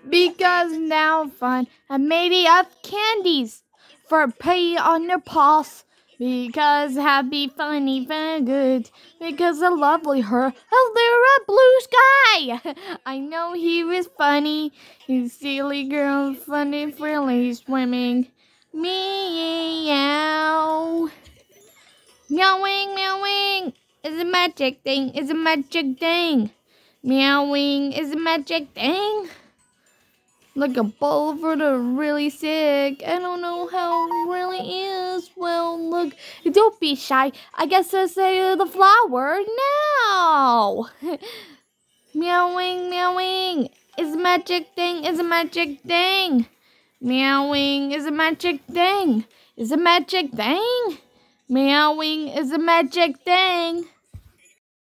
Because now fun I made it of candies for pay on your paws. Because happy, funny, fun, good. Because a lovely her, a blue sky. I know he was funny. He's silly girl, funny, frilly, swimming. Meow. Meowing, meowing. It's a magic thing. It's a magic thing. Meowing is a magic thing. Like a bowl for the really sick. I don't know how it really is. Well, look, don't be shy. I guess I say the flower now. Meowing, meowing is a magic thing. Is a magic thing. Meowing is a magic thing. Is a magic thing. Meowing is a magic thing.